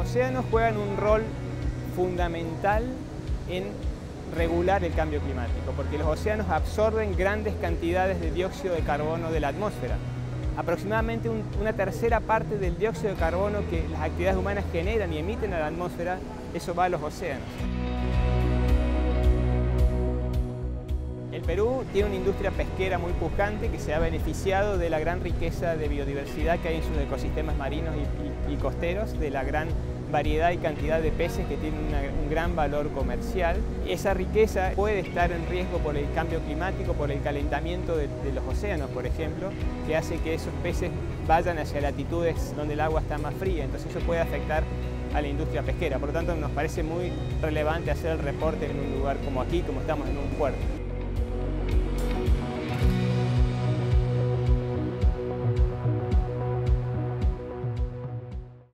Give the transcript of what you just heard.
océanos juegan un rol fundamental en regular el cambio climático, porque los océanos absorben grandes cantidades de dióxido de carbono de la atmósfera. Aproximadamente una tercera parte del dióxido de carbono que las actividades humanas generan y emiten a la atmósfera, eso va a los océanos. El Perú tiene una industria pesquera muy pujante que se ha beneficiado de la gran riqueza de biodiversidad que hay en sus ecosistemas marinos y costeros, de la gran variedad y cantidad de peces que tienen un gran valor comercial. Esa riqueza puede estar en riesgo por el cambio climático, por el calentamiento de los océanos, por ejemplo, que hace que esos peces vayan hacia latitudes donde el agua está más fría, entonces eso puede afectar a la industria pesquera. Por lo tanto, nos parece muy relevante hacer el reporte en un lugar como aquí, como estamos en un puerto.